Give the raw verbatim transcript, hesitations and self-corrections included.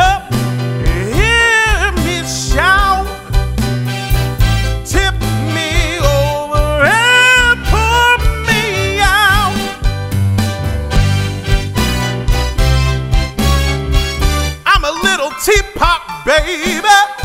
up, hear me shout. Tip me over and pour me out. I'm a little teapot, baby.